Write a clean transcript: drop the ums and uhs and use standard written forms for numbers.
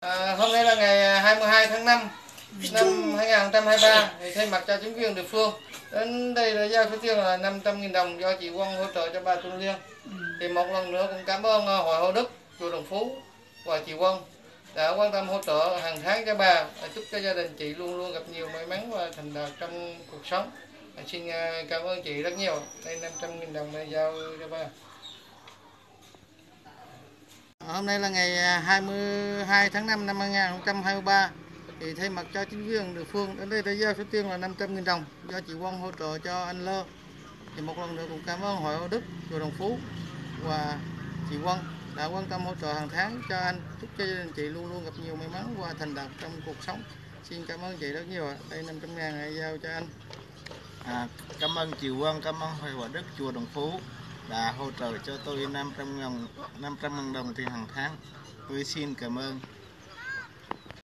Hôm nay là ngày 22 tháng 5 năm 2023, thì thay mặt cho chính quyền địa phương đến đây là giao số tiền là 500.000 đồng do chị Quân hỗ trợ cho bà Tuấn Liên. Thì một lần nữa cũng cảm ơn Hội Hữu Đức, chùa Đồng Phú và chị Quân đã quan tâm hỗ trợ hàng tháng cho bà, chúc cho gia đình chị luôn luôn gặp nhiều may mắn và thành đạt trong cuộc sống. Xin cảm ơn chị rất nhiều. Đây 500.000 đồng để giao cho bà. Hôm nay là ngày 22 tháng 5 năm 2023, thì thay mặt cho chính quyền địa phương đến đây đã giao số tiền là 500.000 đồng do chị Quân hỗ trợ cho anh Lơ. Thì một lần nữa cũng cảm ơn Hội Hữu Đức, chùa Đồng Phú và chị Quân đã quan tâm hỗ trợ hàng tháng cho anh, chúc cho gia đình chị luôn luôn gặp nhiều may mắn và thành đạt trong cuộc sống. Xin cảm ơn chị rất nhiều ạ. Đây 500.000 hãy giao cho anh. Cảm ơn chị Quân, cảm ơn Hội Hữu Đức, chùa Đồng Phú đã hỗ trợ cho tôi 500.000 đồng tiền hàng tháng. Tôi xin cảm ơn.